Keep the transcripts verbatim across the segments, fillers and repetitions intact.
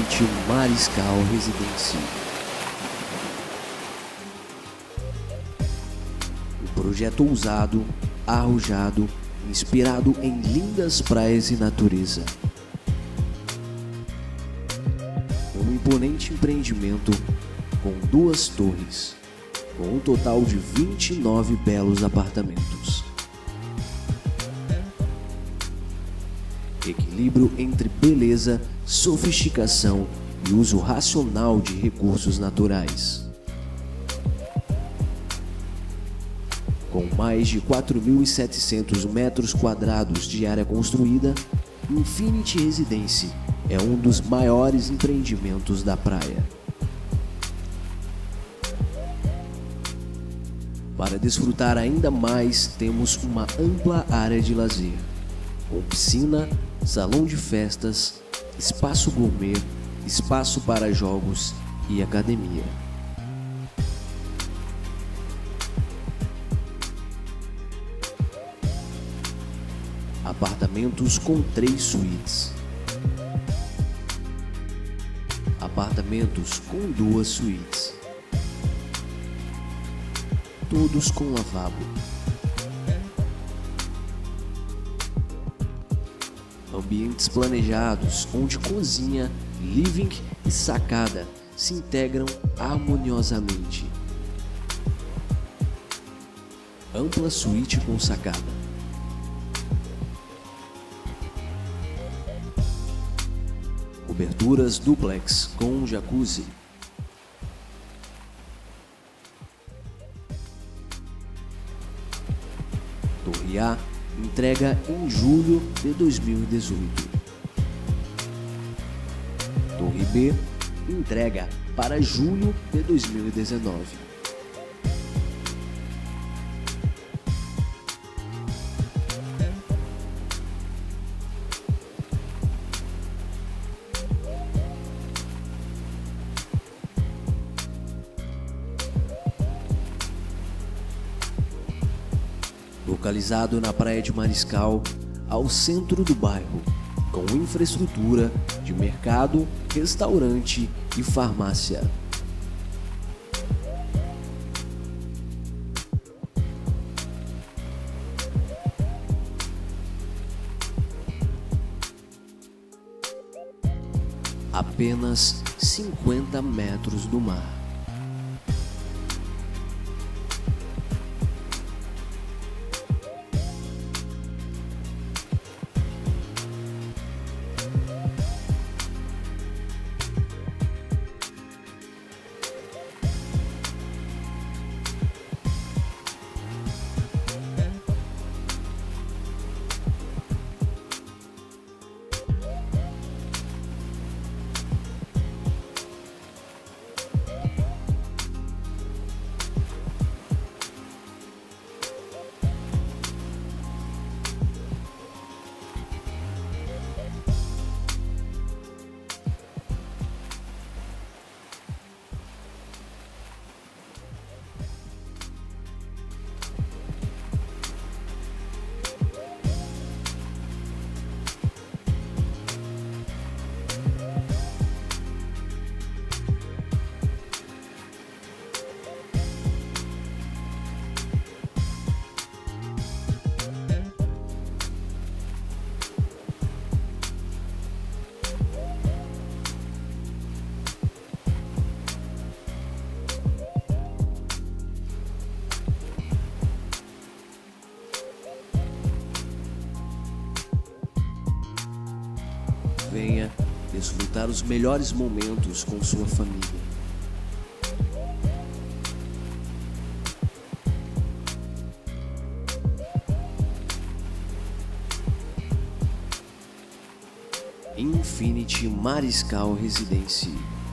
Infinity Mariscal Residence. Um projeto ousado, arrojado, inspirado em lindas praias e natureza. Um imponente empreendimento com duas torres, com um total de vinte e nove belos apartamentos. Equilíbrio entre beleza, sofisticação e uso racional de recursos naturais. Com mais de quatro mil e setecentos metros quadrados de área construída, Infinity Residence é um dos maiores empreendimentos da praia. Para desfrutar ainda mais, temos uma ampla área de lazer, com piscina, salão de festas, espaço gourmet, espaço para jogos e academia. Apartamentos com três suítes. Apartamentos com duas suítes. Todos com lavabo. Ambientes planejados onde cozinha, living e sacada se integram harmoniosamente. Ampla suíte com sacada. Coberturas duplex com jacuzzi. Torre A entrega em julho de dois mil e dezoito. Torre B entrega para julho de dois mil e dezenove. Localizado na Praia de Mariscal, ao centro do bairro, com infraestrutura de mercado, restaurante e farmácia. Apenas cinquenta metros do mar. Venha desfrutar os melhores momentos com sua família. Infinity Mariscal Residence.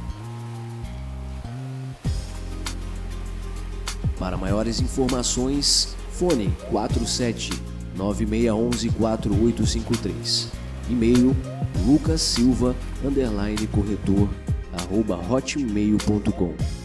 Para maiores informações, fone quatro sete nove seis um um quatro oito cinco três. E-mail lucas silva underline corretor arroba hotmail ponto com.